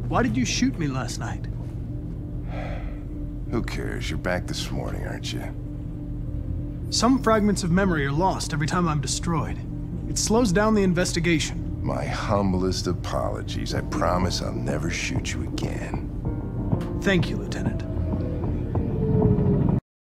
Why did you shoot me last night? Who cares? You're back this morning, aren't you? Some fragments of memory are lost every time I'm destroyed. It slows down the investigation. My humblest apologies. I promise I'll never shoot you again. Thank you, Lieutenant.